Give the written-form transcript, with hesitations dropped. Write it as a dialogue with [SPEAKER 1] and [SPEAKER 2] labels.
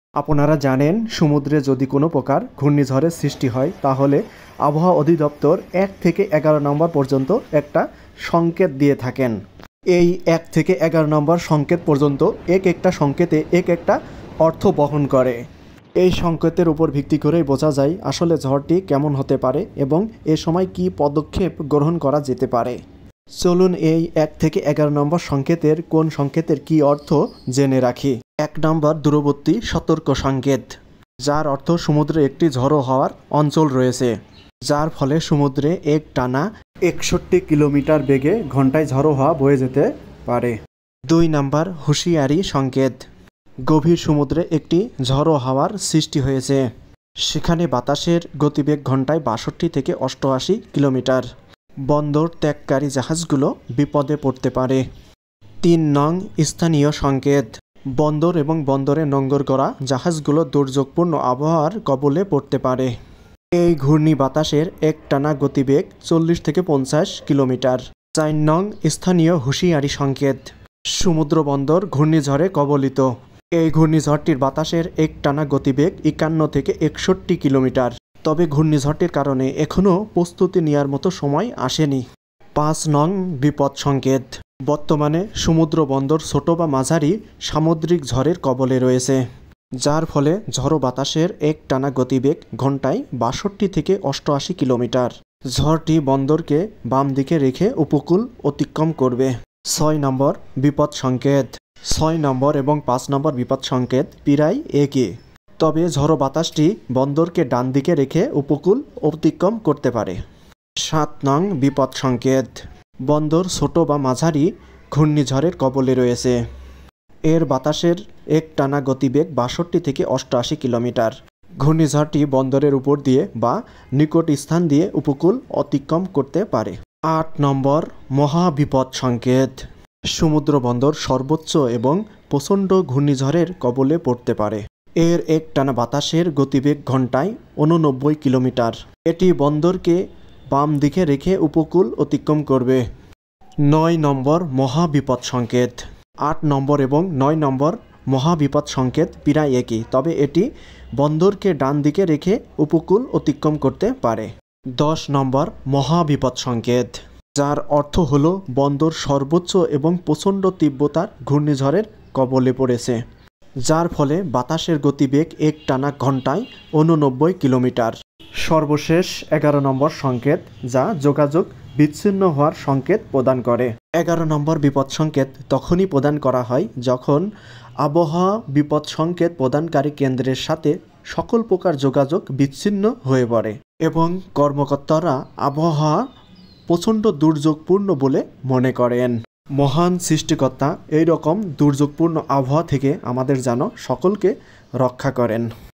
[SPEAKER 1] আপনারা জানেন সমুদ্রে যদি কোনো প্রকার ঘূর্ণিঝড়ের সৃষ্টি হয় তাহলে আবহাওয়া অধিদপ্তর 1 থেকে 11 নম্বর পর্যন্ত একটা সংকেত দিয়ে থাকেন। এই 1 থেকে 11 নম্বর সংকেত পর্যন্ত একটা সংকেতে একটা অর্থ বহন করে। এই সংকেতের উপর ভিত্তি করেই বোঝা যায় আসলে ঝড়টি কেমন হতে পারে এবং এ সময় কী পদক্ষেপ গ্রহণ করা যেতে পারে। চলুন এই 1 থেকে 11 নম্বর সংকেতের কোন সংকেতের কী অর্থ জেনে রাখি। 1 নম্বর দূরবর্তী সতর্ক সংকেত, যার অর্থ সমুদ্রে একটি ঝড়ো হওয়ার অঞ্চল রয়েছে, যার ফলে সমুদ্রে টানা 61 কিলোমিটার বেগে ঘন্টায় ঝড়ো হওয়া বয়ে যেতে পারে। 2 নম্বর হুঁশিয়ারি সংকেত, গভীর সমুদ্রে একটি ঝড়ো হাওয়ার সৃষ্টি হয়েছে, সেখানে বাতাসের গতিবেগ ঘন্টায় 62 থেকে 88 কিলোমিটার। বন্দর ত্যাগকারী জাহাজগুলো বিপদে পড়তে পারে। 3 নং স্থানীয় সংকেত, বন্দর এবং বন্দরে নোঙর করা জাহাজগুলো দুর্যোগপূর্ণ আবহাওয়ার কবলে পড়তে পারে। এই ঘূর্ণি বাতাসের একটানা গতিবেগ 40 থেকে 50 কিলোমিটার। 4 নং স্থানীয় হুঁশিয়ারি সংকেত, সমুদ্র বন্দর ঘূর্ণিঝড়ে কবলিত। এই ঘূর্ণিঝড়টির বাতাসের একটানা গতিবেগ 51 থেকে 61 কিলোমিটার। তবে ঘূর্ণিঝড়টির কারণে এখনও প্রস্তুতি নেওয়ার মতো সময় আসেনি। 5 নং বিপদ সংকেত, বর্তমানে সমুদ্র বন্দর ছোট বা মাঝারি সামুদ্রিক ঝড়ের কবলে রয়েছে, যার ফলে ঝড়ো বাতাসের একটানা গতিবেগ ঘন্টায় 62 থেকে 88 কিলোমিটার। ঝড়টি বন্দরকে বাম দিকে রেখে উপকূল অতিক্রম করবে। 6 নম্বর বিপদ সংকেত, 6 নম্বর এবং 5 নম্বর বিপদ সংকেত প্রায় একই, তবে ঝড়ো বাতাসটি বন্দরকে ডান দিকে রেখে উপকূল অতিক্রম করতে পারে। 7 নং বিপদ সংকেত, বন্দর ছোট বা মাঝারি ঘূর্ণিঝড়ের কবলে রয়েছে, এর বাতাসের একটানা গতিবেগ 62 থেকে 88 কিলোমিটার। ঘূর্ণিঝড়টি বন্দরের উপর দিয়ে বা নিকট স্থান দিয়ে উপকূল অতিক্রম করতে পারে। 8 নম্বর মহাবিপদ সংকেত, সমুদ্র বন্দর সর্বোচ্চ এবং প্রচণ্ড ঘূর্ণিঝড়ের কবলে পড়তে পারে, এর একটানা বাতাসের গতিবেগ ঘন্টায় 89 কিলোমিটার। এটি বন্দরকে বাম দিকে রেখে উপকূল অতিক্রম করবে। 9 নম্বর মহাবিপদ সংকেত, 8 নম্বর এবং 9 নম্বর মহাবিপদ সংকেত প্রায় একই, তবে এটি বন্দরকে ডান দিকে রেখে উপকূল অতিক্রম করতে পারে। 10 নম্বর মহাবিপদ সংকেত, যার অর্থ হল বন্দর সর্বোচ্চ এবং প্রচণ্ড তীব্রতার ঘূর্ণিঝড়ের কবলে পড়েছে, যার ফলে বাতাসের গতিবেগ একটানা ঘন্টায় 89 কিলোমিটার। সর্বশেষ 11 নম্বর সংকেত, যা যোগাযোগ বিচ্ছিন্ন হওয়ার সংকেত প্রদান করে। 11 নম্বর বিপদ সংকেত তখনই প্রদান করা হয় যখন আবহাওয়া বিপদ সংকেত প্রদানকারী কেন্দ্রের সাথে সকল প্রকার যোগাযোগ বিচ্ছিন্ন হয়ে পড়ে এবং কর্মকর্তারা আবহাওয়া প্রচণ্ড দুর্যোগপূর্ণ বলে মনে করেন। মহান সৃষ্টিকর্তা এই রকম দুর্যোগপূর্ণ আবহাওয়া থেকে আমাদের যেন সকলকে রক্ষা করেন।